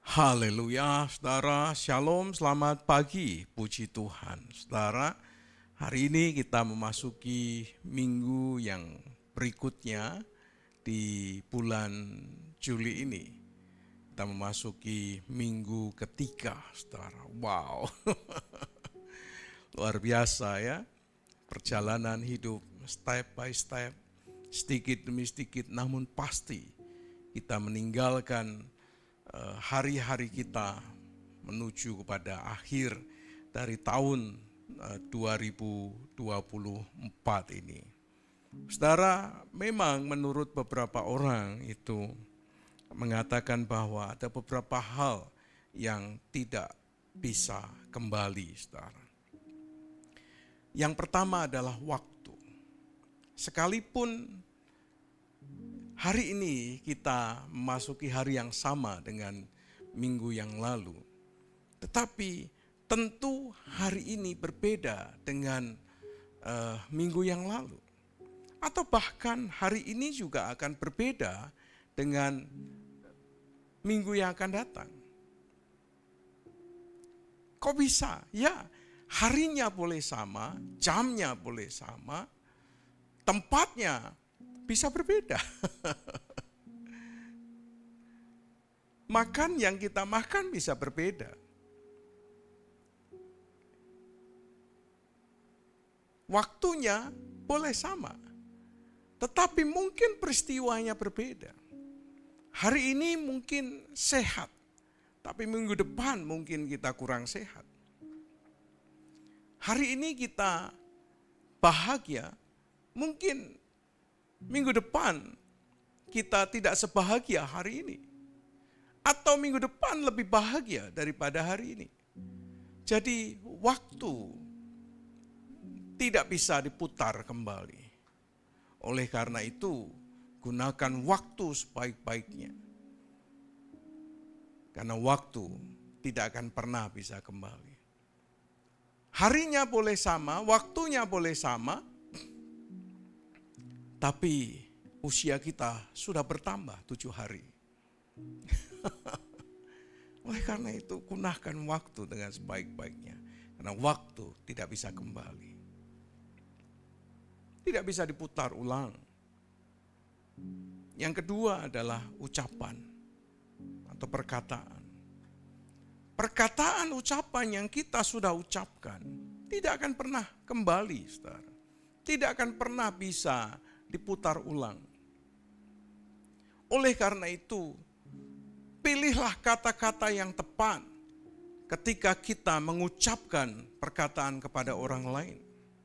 Haleluya, saudara. Shalom, selamat pagi. Puji Tuhan. Saudara, hari ini kita memasuki minggu yang berikutnya di bulan Juli ini. Kita memasuki minggu ketiga, saudara. Wow, luar biasa ya. Perjalanan hidup step by step, sedikit demi sedikit, namun pasti kita meninggalkan hari-hari kita menuju kepada akhir dari tahun 2024 ini. Saudara, memang menurut beberapa orang itu mengatakan bahwa ada beberapa hal yang tidak bisa kembali, saudara. Yang pertama adalah waktu. Sekalipun hari ini kita memasuki hari yang sama dengan minggu yang lalu. Tetapi tentu hari ini berbeda dengan minggu yang lalu. Atau bahkan hari ini juga akan berbeda dengan minggu yang akan datang. Kok bisa? Ya, harinya boleh sama, jamnya boleh sama, tempatnya bisa berbeda. Makan yang kita makan bisa berbeda. Waktunya boleh sama. Tetapi mungkin peristiwanya berbeda. Hari ini mungkin sehat. Tapi minggu depan mungkin kita kurang sehat. Hari ini kita bahagia. Mungkin minggu depan kita tidak sebahagia hari ini. Atau minggu depan lebih bahagia daripada hari ini. Jadi waktu tidak bisa diputar kembali. Oleh karena itu, gunakan waktu sebaik-baiknya. Karena waktu tidak akan pernah bisa kembali. Harinya boleh sama, waktunya boleh sama, tapi usia kita sudah bertambah 7 hari. Oleh karena itu, gunakan waktu dengan sebaik-baiknya. Karena waktu tidak bisa kembali. Tidak bisa diputar ulang. Yang kedua adalah ucapan atau perkataan. Perkataan ucapan yang kita sudah ucapkan tidak akan pernah kembali, saudara. Tidak akan pernah bisa diputar ulang. Oleh karena itu, pilihlah kata-kata yang tepat ketika kita mengucapkan perkataan kepada orang lain.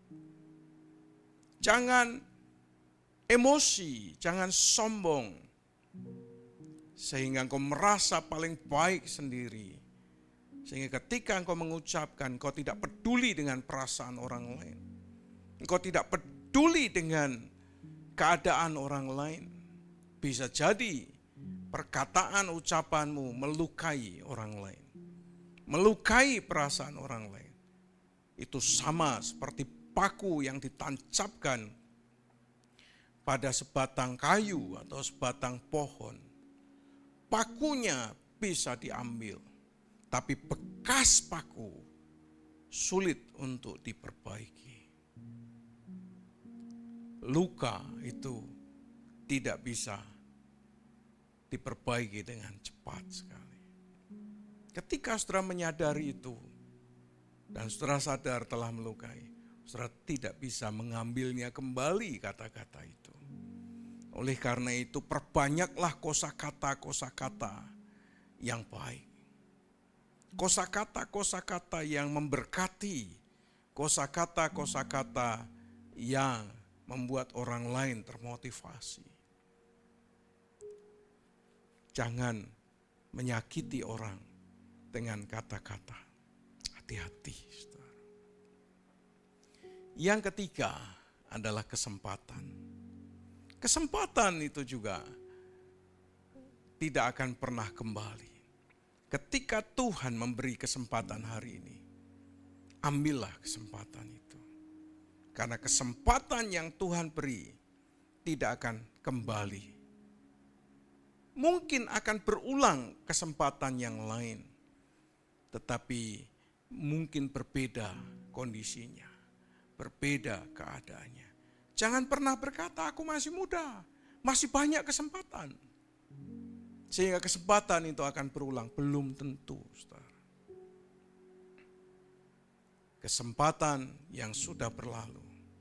Jangan emosi, jangan sombong, sehingga engkau merasa paling baik sendiri. Sehingga ketika engkau mengucapkan, engkau tidak peduli dengan perasaan orang lain. Engkau tidak peduli dengan keadaan orang lain. Bisa jadi perkataan ucapanmu melukai orang lain. Melukai perasaan orang lain. Itu sama seperti paku yang ditancapkan pada sebatang kayu atau sebatang pohon. Pakunya bisa diambil, tapi bekas paku sulit untuk diperbaiki. Luka itu tidak bisa diperbaiki dengan cepat sekali. Ketika saudara menyadari itu, dan saudara sadar telah melukai, saudara tidak bisa mengambilnya kembali kata-kata itu. Oleh karena itu, perbanyaklah kosakata-kosakata yang baik. Kosakata-kosakata yang memberkati, kosakata-kosakata yang membuat orang lain termotivasi. Jangan menyakiti orang dengan kata-kata. Hati-hati, saudara. Yang ketiga adalah kesempatan. Kesempatan itu juga tidak akan pernah kembali. Ketika Tuhan memberi kesempatan hari ini, ambillah kesempatan itu. Karena kesempatan yang Tuhan beri tidak akan kembali. Mungkin akan berulang kesempatan yang lain, tetapi mungkin berbeda kondisinya, berbeda keadaannya. Jangan pernah berkata, aku masih muda, masih banyak kesempatan. Sehingga kesempatan itu akan berulang, belum tentu, saudara. Kesempatan yang sudah berlalu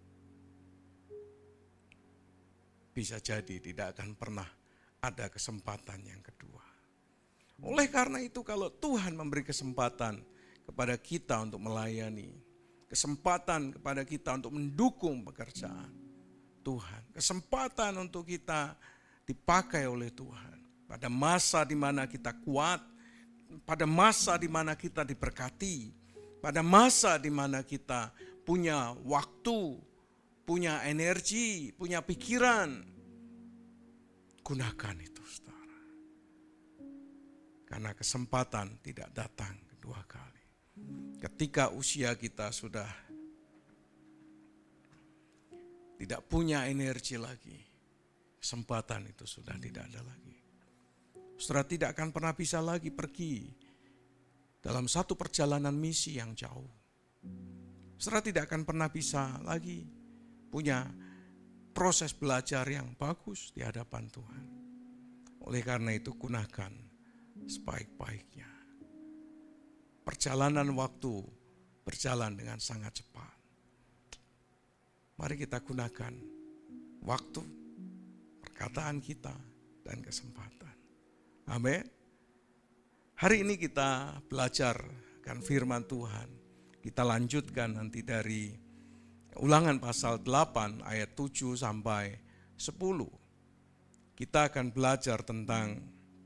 bisa jadi tidak akan pernah ada kesempatan yang kedua. Oleh karena itu, kalau Tuhan memberi kesempatan kepada kita untuk melayani, kesempatan kepada kita untuk mendukung pekerjaan Tuhan, kesempatan untuk kita dipakai oleh Tuhan pada masa di mana kita kuat, pada masa di mana kita diberkati, pada masa di mana kita punya waktu, punya energi, punya pikiran. Gunakan itu, saudara. Karena kesempatan tidak datang kedua kali. Ketika usia kita sudah tidak punya energi lagi, kesempatan itu sudah tidak ada lagi. Saudara tidak akan pernah bisa lagi pergi dalam satu perjalanan misi yang jauh. Saudara tidak akan pernah bisa lagi punya proses belajar yang bagus di hadapan Tuhan. Oleh karena itu, gunakan sebaik-baiknya. Perjalanan waktu berjalan dengan sangat cepat. Mari kita gunakan waktu, perkataan kita, dan kesempatan. Amin. Hari ini kita belajar akan firman Tuhan. Kita lanjutkan nanti dari Ulangan pasal 8 ayat 7 sampai 10. Kita akan belajar tentang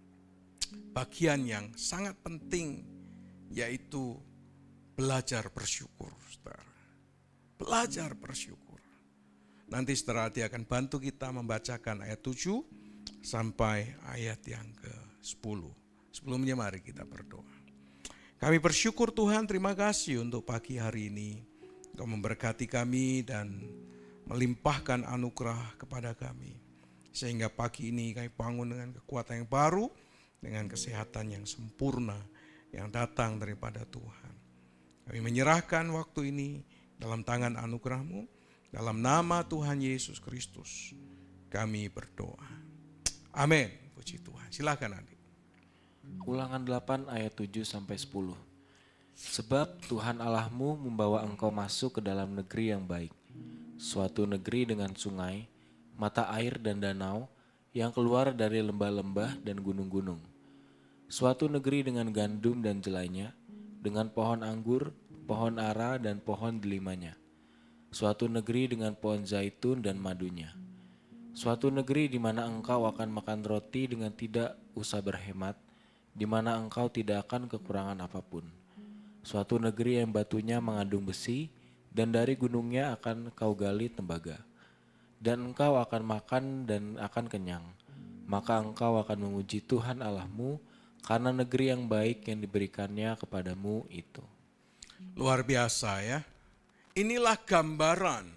bagian yang sangat penting, yaitu belajar bersyukur, saudara. Belajar bersyukur. Nanti saudara dia akan bantu kita membacakan ayat 7 sampai ayat yang ke-10. Sebelumnya mari kita berdoa. Kami bersyukur Tuhan, terima kasih untuk pagi hari ini. Engkau memberkati kami dan melimpahkan anugerah kepada kami. Sehingga pagi ini kami bangun dengan kekuatan yang baru, dengan kesehatan yang sempurna yang datang daripada Tuhan. Kami menyerahkan waktu ini dalam tangan anugerah-Mu, dalam nama Tuhan Yesus Kristus kami berdoa. Amin. Puji Tuhan. Silakan adik. Ulangan 8 ayat 7 sampai 10. Sebab Tuhan Allahmu membawa engkau masuk ke dalam negeri yang baik, suatu negeri dengan sungai, mata air dan danau yang keluar dari lembah-lembah dan gunung-gunung. Suatu negeri dengan gandum dan jelainya, dengan pohon anggur, pohon ara dan pohon delimanya. Suatu negeri dengan pohon zaitun dan madunya. Suatu negeri di mana engkau akan makan roti dengan tidak usah berhemat, di mana engkau tidak akan kekurangan apapun. Suatu negeri yang batunya mengandung besi, dan dari gunungnya akan kau gali tembaga. Dan engkau akan makan dan akan kenyang. Maka engkau akan memuji Tuhan Allahmu, karena negeri yang baik yang diberikannya kepadamu itu. Luar biasa ya. Inilah gambaran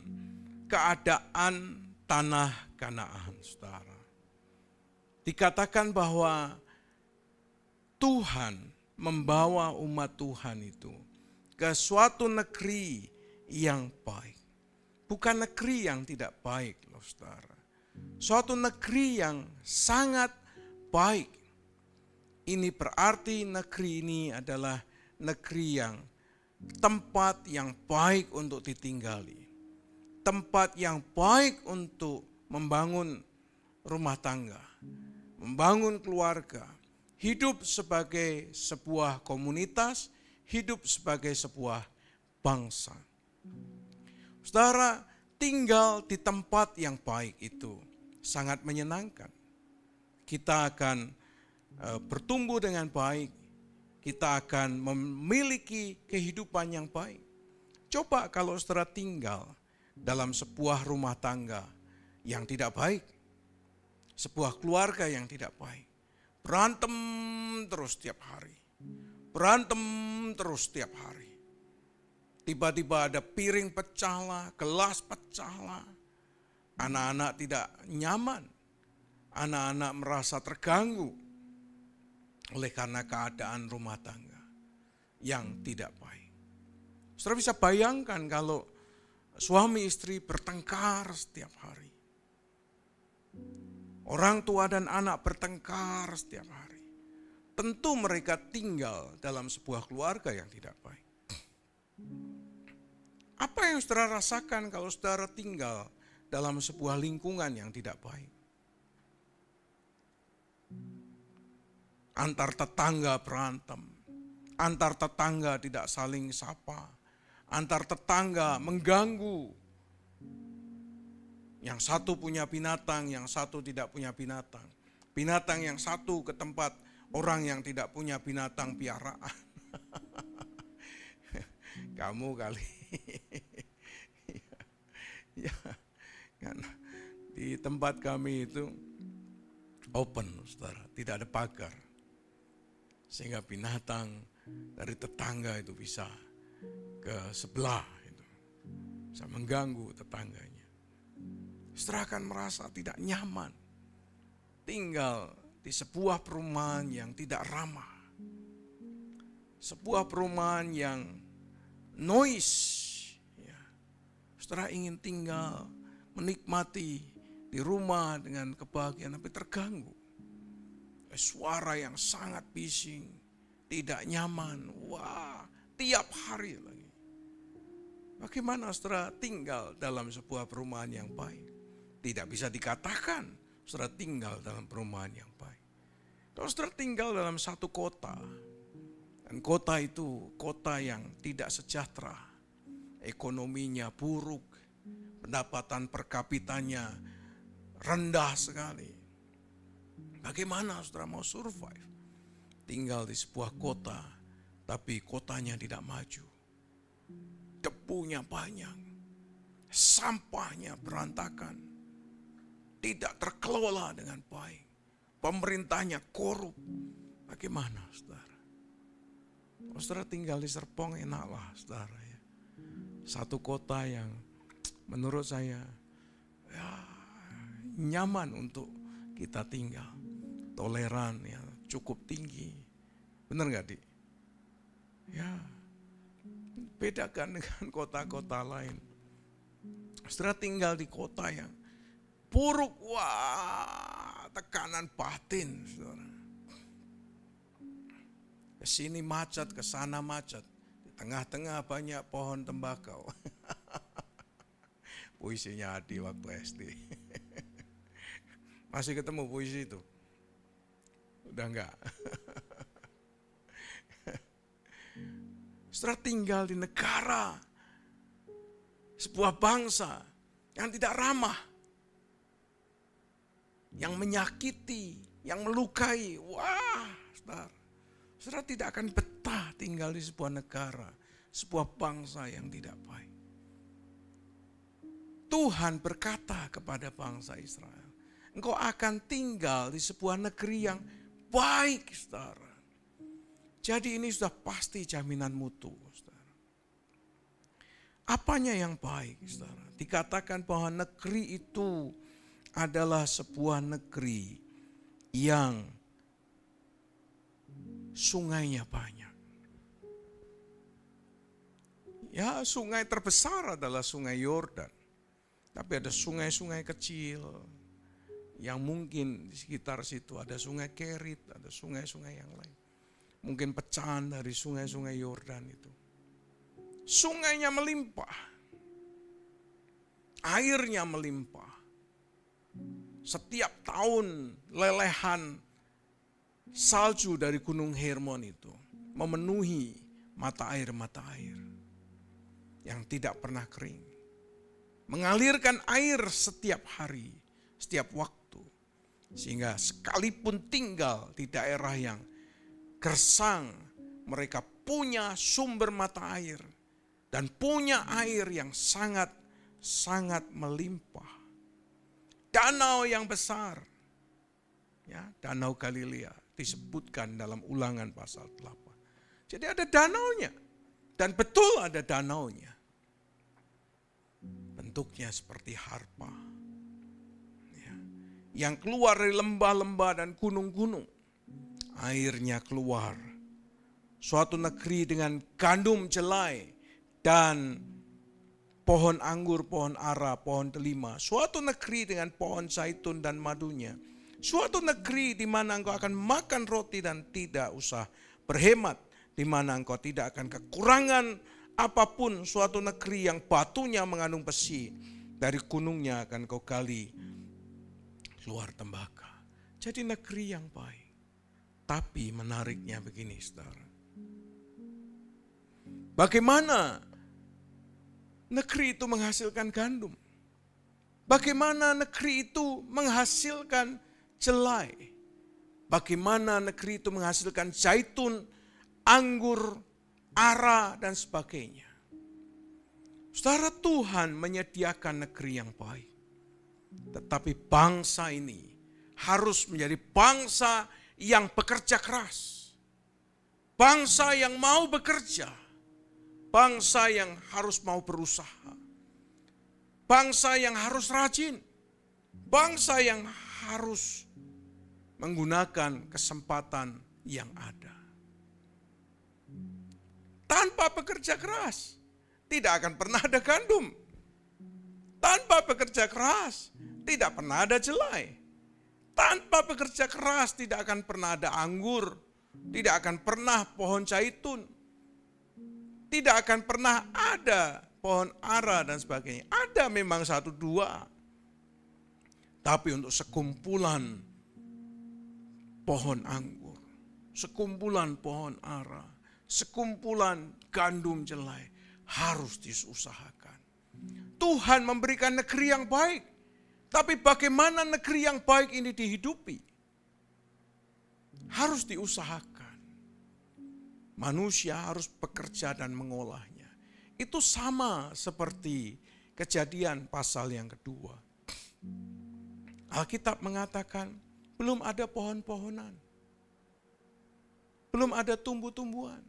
keadaan tanah Kanaan, saudara. Dikatakan bahwa Tuhan membawa umat Tuhan itu ke suatu negeri yang baik. Bukan negeri yang tidak baik, loh saudara. Suatu negeri yang sangat baik. Ini berarti negeri ini adalah negeri yang tempat yang baik untuk ditinggali. Tempat yang baik untuk membangun rumah tangga, membangun keluarga, hidup sebagai sebuah komunitas, hidup sebagai sebuah bangsa. Saudara, tinggal di tempat yang baik itu sangat menyenangkan. Kita akan bertumbuh dengan baik, kita akan memiliki kehidupan yang baik. Coba kalau saudara tinggal dalam sebuah rumah tangga yang tidak baik, sebuah keluarga yang tidak baik, berantem terus setiap hari. Berantem terus setiap hari. Tiba-tiba ada piring pecah lah, gelas pecah lah. Anak-anak tidak nyaman. anak-anak merasa terganggu oleh karena keadaan rumah tangga yang tidak baik. Saudara bisa bayangkan kalau suami istri bertengkar setiap hari. Orang tua dan anak bertengkar setiap hari. Tentu mereka tinggal dalam sebuah keluarga yang tidak baik. Apa yang saudara rasakan kalau saudara tinggal dalam sebuah lingkungan yang tidak baik? Antar tetangga berantem, antar tetangga tidak saling sapa, antar tetangga mengganggu. Yang satu punya binatang, yang satu tidak punya binatang. Binatang yang satu ke tempat orang yang tidak punya binatang piaraan. Kamu kali. Ya, kan di tempat kami itu open, saudara, tidak ada pagar. Sehingga binatang dari tetangga itu bisa ke sebelah, itu bisa mengganggu tetangganya. Saudara akan merasa tidak nyaman tinggal di sebuah perumahan yang tidak ramah. Sebuah perumahan yang noise. Ya. Saudara ingin tinggal menikmati di rumah dengan kebahagiaan, tapi terganggu. Suara yang sangat bising, tidak nyaman. Wah, tiap hari lagi. Bagaimana saudara tinggal dalam sebuah perumahan yang baik? Tidak bisa dikatakan saudara tinggal dalam perumahan yang baik. Kalau saudara tinggal dalam satu kota, dan kota itu kota yang tidak sejahtera, ekonominya buruk, pendapatan per kapitanya rendah sekali. Bagaimana saudara mau survive? Tinggal di sebuah kota, tapi kotanya tidak maju. Debunya banyak, sampahnya berantakan, tidak terkelola dengan baik. Pemerintahnya korup. Bagaimana saudara? Kalau saudara tinggal di Serpong enaklah saudara ya. Satu kota yang menurut saya ya, nyaman untuk kita tinggal. Toleran ya, cukup tinggi. Benar gak, Dik? Ya, bedakan dengan kota-kota lain. Saudara tinggal di kota yang buruk, wah, tekanan batin, saudara. Kesini macet, kesana macet. Di tengah-tengah banyak pohon tembakau. Puisinya Adi waktu SD. Masih ketemu puisi itu? Udah enggak? Saudara tinggal di negara, sebuah bangsa yang tidak ramah, yang menyakiti, yang melukai. Wah, saudara tidak akan betah tinggal di sebuah negara, sebuah bangsa yang tidak baik. Tuhan berkata kepada bangsa Israel, engkau akan tinggal di sebuah negeri yang baik, saudara. Jadi ini sudah pasti jaminan mutu, saudara. Apanya yang baik, saudara? Dikatakan bahwa negeri itu adalah sebuah negeri yang sungainya banyak. Ya, sungai terbesar adalah sungai Yordan. Tapi ada sungai-sungai kecil yang mungkin di sekitar situ ada sungai Kerit, ada sungai-sungai yang lain. Mungkin pecahan dari sungai-sungai Yordan itu. Sungainya melimpah. Airnya melimpah. Setiap tahun lelehan salju dari Gunung Hermon itu memenuhi mata air yang tidak pernah kering. Mengalirkan air setiap hari, setiap waktu. Sehingga sekalipun tinggal di daerah yang gersang, mereka punya sumber mata air dan punya air yang sangat melimpah. Danau yang besar, ya, Danau Galilea disebutkan dalam Ulangan pasal 8. Jadi ada danaunya, dan betul ada danaunya. Bentuknya seperti harpa, ya, yang keluar dari lembah-lembah dan gunung-gunung. Airnya keluar. Suatu negeri dengan gandum jelai dan pohon anggur, pohon ara, pohon delima. Suatu negeri dengan pohon zaitun dan madunya. Suatu negeri di mana engkau akan makan roti dan tidak usah berhemat. Di mana engkau tidak akan kekurangan apapun. Suatu negeri yang batunya mengandung besi. Dari gunungnya akan kau gali keluar tembaga. Jadi negeri yang baik. Tapi menariknya begini, saudara. Bagaimana negeri itu menghasilkan gandum? Bagaimana negeri itu menghasilkan jelai? Bagaimana negeri itu menghasilkan zaitun, anggur, ara, dan sebagainya? Saudara, Tuhan menyediakan negeri yang baik. Tetapi bangsa ini harus menjadi bangsa yang bekerja keras. Bangsa yang mau bekerja. Bangsa yang harus mau berusaha. Bangsa yang harus rajin. Bangsa yang harus menggunakan kesempatan yang ada. Tanpa bekerja keras, tidak akan pernah ada gandum. Tanpa bekerja keras, tidak pernah ada jelai. Tanpa bekerja keras tidak akan pernah ada anggur, tidak akan pernah pohon zaitun, tidak akan pernah ada pohon ara dan sebagainya. Ada memang 1-2. Tapi untuk sekumpulan pohon anggur, sekumpulan pohon ara, sekumpulan gandum jelai harus diusahakan. Tuhan memberikan negeri yang baik. Tapi bagaimana negeri yang baik ini dihidupi? Harus diusahakan. Manusia harus bekerja dan mengolahnya. Itu sama seperti Kejadian pasal yang kedua. Alkitab mengatakan belum ada pohon-pohonan. Belum ada tumbuh-tumbuhan.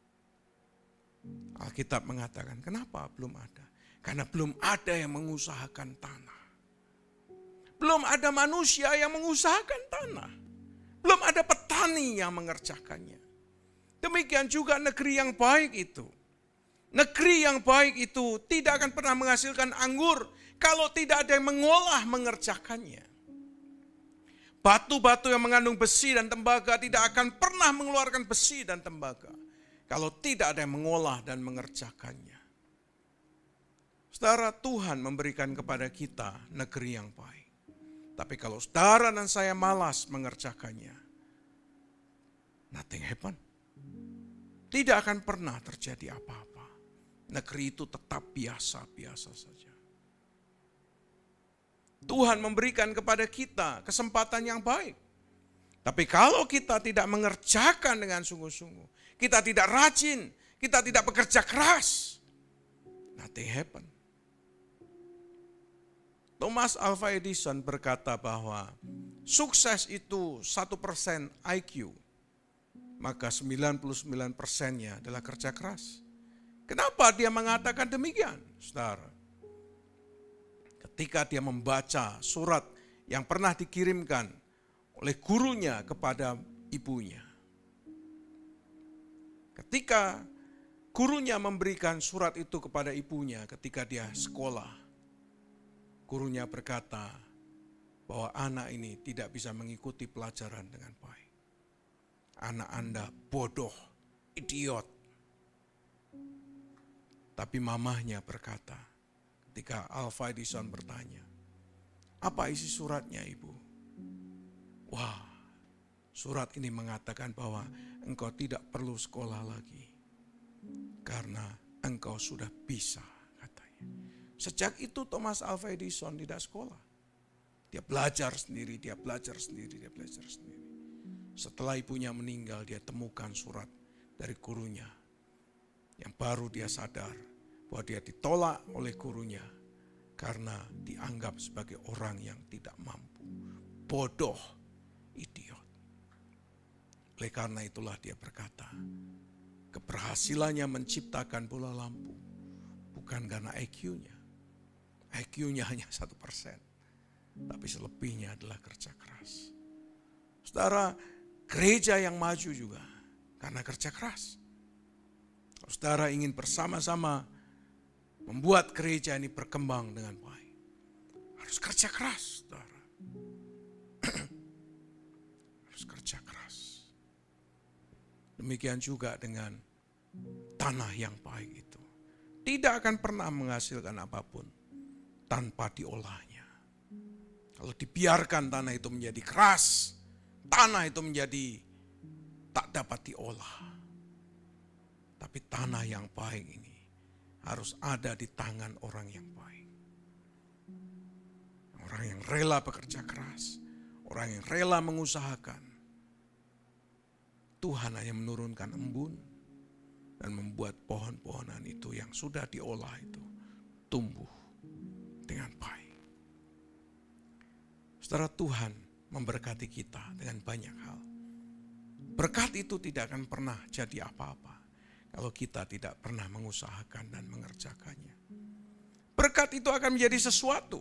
Alkitab mengatakan kenapa belum ada? Karena belum ada yang mengusahakan tanah. Belum ada manusia yang mengusahakan tanah. Belum ada petani yang mengerjakannya. Demikian juga negeri yang baik itu. Negeri yang baik itu tidak akan pernah menghasilkan anggur kalau tidak ada yang mengolah mengerjakannya. Batu-batu yang mengandung besi dan tembaga tidak akan pernah mengeluarkan besi dan tembaga kalau tidak ada yang mengolah dan mengerjakannya. Saudara, Tuhan memberikan kepada kita negeri yang baik. Tapi kalau saudara dan saya malas mengerjakannya, nothing happen. Tidak akan pernah terjadi apa-apa. Negeri itu tetap biasa-biasa saja. Tuhan memberikan kepada kita kesempatan yang baik. Tapi kalau kita tidak mengerjakan dengan sungguh-sungguh, kita tidak rajin, kita tidak bekerja keras, nothing happen. Thomas Alva Edison berkata bahwa sukses itu 1% IQ, maka 99%-nya adalah kerja keras. Kenapa dia mengatakan demikian, saudara? Ketika dia membaca surat yang pernah dikirimkan oleh gurunya kepada ibunya. Ketika gurunya memberikan surat itu kepada ibunya ketika dia sekolah, gurunya berkata bahwa anak ini tidak bisa mengikuti pelajaran dengan baik. Anak Anda bodoh, idiot. Tapi mamahnya berkata, ketika Alva Edison bertanya, apa isi suratnya ibu? Wah, surat ini mengatakan bahwa engkau tidak perlu sekolah lagi. Karena engkau sudah bisa, katanya. Sejak itu Thomas Alva Edison tidak sekolah. Dia belajar sendiri, dia belajar sendiri, dia belajar sendiri. Setelah ibunya meninggal, dia temukan surat dari gurunya. Yang baru dia sadar bahwa dia ditolak oleh gurunya karena dianggap sebagai orang yang tidak mampu. Bodoh, idiot. Oleh karena itulah dia berkata, keberhasilannya menciptakan bola lampu bukan karena IQ-nya. IQ-nya hanya 1%. tapi selebihnya adalah kerja keras. Saudara, gereja yang maju juga karena kerja keras. Kalau saudara ingin bersama-sama membuat gereja ini berkembang dengan baik, harus kerja keras, saudara. Harus kerja keras. Demikian juga dengan tanah yang baik itu. Tidak akan pernah menghasilkan apapun tanpa diolahnya. Kalau dibiarkan tanah itu menjadi keras, tanah itu menjadi tak dapat diolah. Tapi tanah yang baik ini harus ada di tangan orang yang baik. Orang yang rela bekerja keras, orang yang rela mengusahakan. Tuhan hanya menurunkan embun dan membuat pohon-pohonan itu yang sudah diolah itu tumbuh dengan baik. Saudara, Tuhan memberkati kita dengan banyak hal. Berkat itu tidak akan pernah jadi apa-apa kalau kita tidak pernah mengusahakan dan mengerjakannya. Berkat itu akan menjadi sesuatu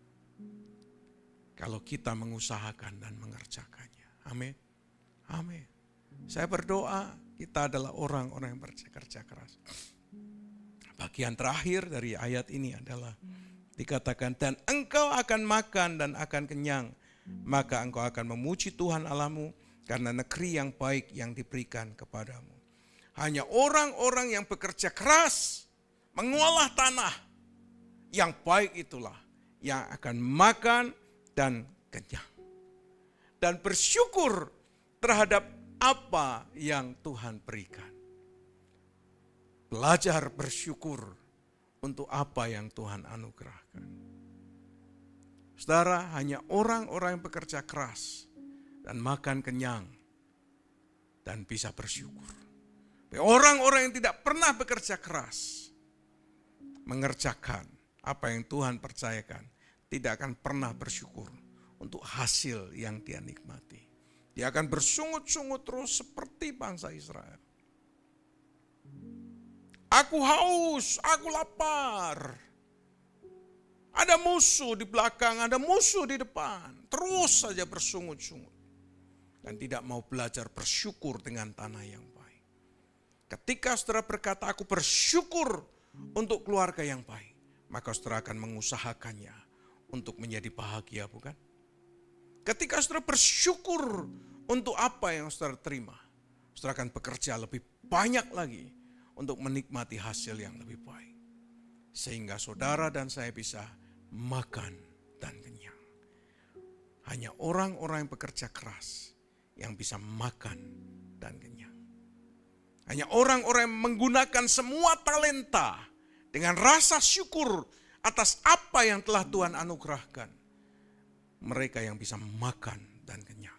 kalau kita mengusahakan dan mengerjakannya. Amin. Amin. Saya berdoa kita adalah orang-orang yang bekerja keras. Bagian terakhir dari ayat ini adalah dikatakan, dan engkau akan makan dan akan kenyang, maka engkau akan memuji Tuhan Allahmu karena negeri yang baik yang diberikan kepadamu. Hanya orang-orang yang bekerja keras mengolah tanah yang baik itulah yang akan makan dan kenyang. Dan bersyukur terhadap apa yang Tuhan berikan. Belajar bersyukur untuk apa yang Tuhan anugerahkan. Saudara, hanya orang-orang yang bekerja keras dan makan kenyang dan bisa bersyukur. Orang-orang yang tidak pernah bekerja keras mengerjakan apa yang Tuhan percayakan tidak akan pernah bersyukur untuk hasil yang dia nikmati. Dia akan bersungut-sungut terus seperti bangsa Israel. Aku haus, aku lapar. Ada musuh di belakang, ada musuh di depan. Terus saja bersungut-sungut. Dan tidak mau belajar bersyukur dengan tanah yang baik. Ketika saudara berkata, aku bersyukur untuk keluarga yang baik, maka saudara akan mengusahakannya untuk menjadi bahagia, bukan? Ketika saudara bersyukur untuk apa yang saudara terima, saudara akan bekerja lebih banyak lagi untuk menikmati hasil yang lebih baik. Sehingga saudara dan saya bisa makan dan kenyang. Hanya orang-orang yang bekerja keras yang bisa makan dan kenyang. Hanya orang-orang yang menggunakan semua talenta dengan rasa syukur atas apa yang telah Tuhan anugerahkan. Mereka yang bisa makan dan kenyang.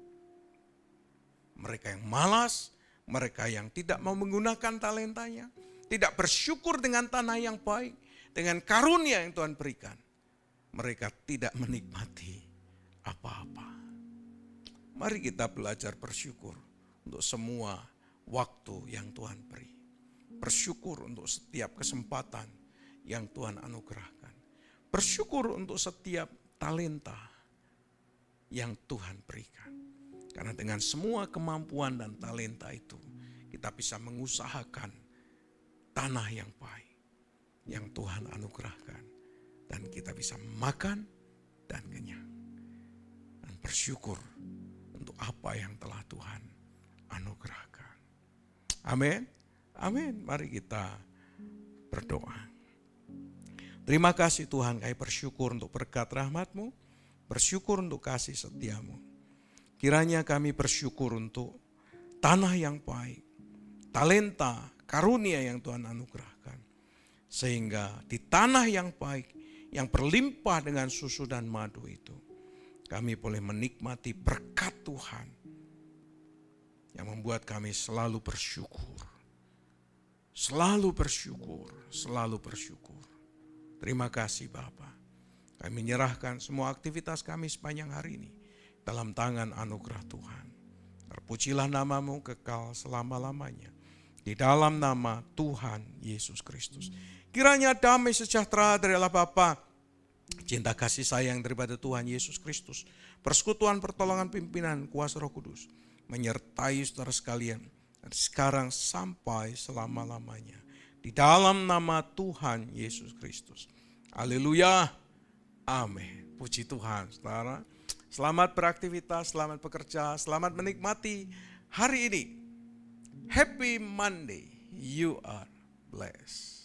Mereka yang malas, mereka yang tidak mau menggunakan talentanya, tidak bersyukur dengan tanah yang baik, dengan karunia yang Tuhan berikan, mereka tidak menikmati apa-apa. Mari kita belajar bersyukur untuk semua waktu yang Tuhan beri. Bersyukur untuk setiap kesempatan yang Tuhan anugerahkan. Bersyukur untuk setiap talenta yang Tuhan berikan. Karena dengan semua kemampuan dan talenta itu, kita bisa mengusahakan tanah yang baik yang Tuhan anugerahkan. Dan kita bisa makan dan kenyang. Dan bersyukur untuk apa yang telah Tuhan anugerahkan. Amin. Amin. Mari kita berdoa. Terima kasih Tuhan, kami bersyukur untuk berkat rahmat-Mu, bersyukur untuk kasih setia-Mu. Kiranya kami bersyukur untuk tanah yang baik, talenta, karunia yang Tuhan anugerahkan. Sehingga di tanah yang baik, yang berlimpah dengan susu dan madu itu, kami boleh menikmati berkat Tuhan yang membuat kami selalu bersyukur. Selalu bersyukur, selalu bersyukur. Terima kasih Bapa. Kami menyerahkan semua aktivitas kami sepanjang hari ini dalam tangan anugerah Tuhan. Terpujilah nama-Mu kekal selama-lamanya. Di dalam nama Tuhan Yesus Kristus. Kiranya damai sejahtera dari Allah Bapa, cinta kasih sayang daripada Tuhan Yesus Kristus, persekutuan pertolongan pimpinan kuasa Roh Kudus, menyertai saudara sekalian dari sekarang sampai selama-lamanya. Di dalam nama Tuhan Yesus Kristus. Haleluya. Amin. Puji Tuhan, saudara. Selamat beraktivitas, selamat bekerja, selamat menikmati hari ini. Happy Monday. You are blessed.